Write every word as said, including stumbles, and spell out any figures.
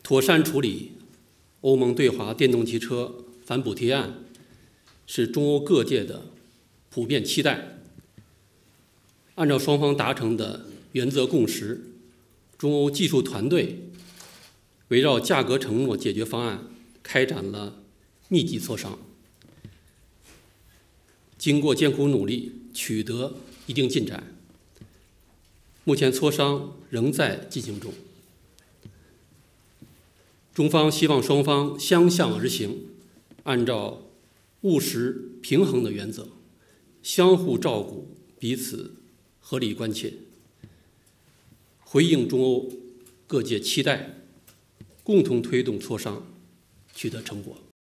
妥善处理欧盟对华电动汽车反补贴案是中欧各界的普遍期待。按照双方达成的原则共识，中欧技术团队围绕价格承诺解决方案开展了密集磋商，经过艰苦努力，取得一定进展。目前磋商仍在进行中。中方希望双方相向而行，按照务实平衡的原则，相互照顾彼此合理关切，回应中欧各界期待，共同推动磋商取得成果。